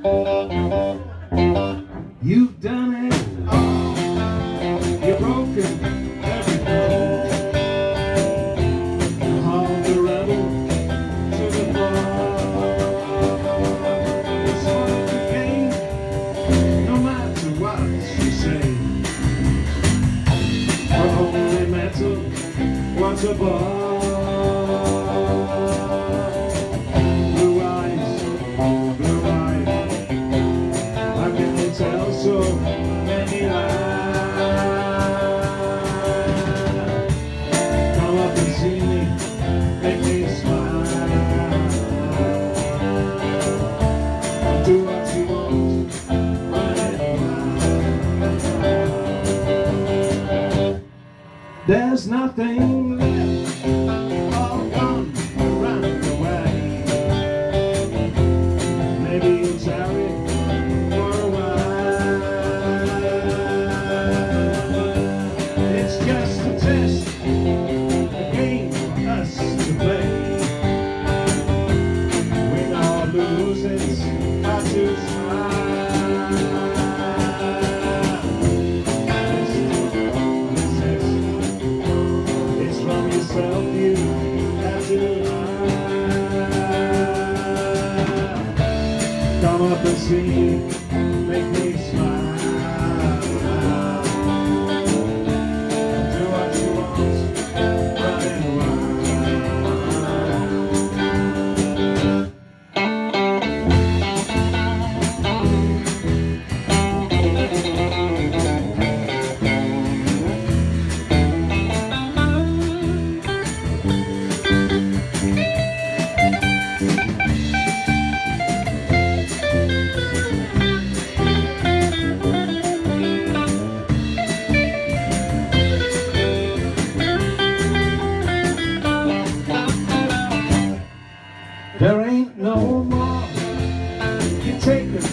You've done it all. You've broken every law. You hauled the rebel to the bar. It's fun to gain, no matter what she say. Her only metal was a bar. Tell so many lies. Come up and see me, make me smile. Do what you want, run it wild. There's nothing left, all gone, run away. Maybe you'll tarry for a while. Just a test, a game for us to play. Win or lose, it's hard to smile. It's from yourself you have to hide. Come up and see, make me smile. There ain't no more you take it